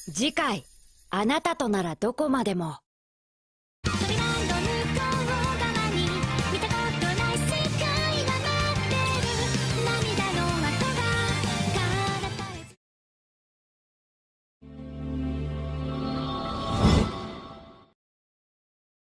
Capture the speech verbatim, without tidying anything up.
次回、あなたとならどこまでも。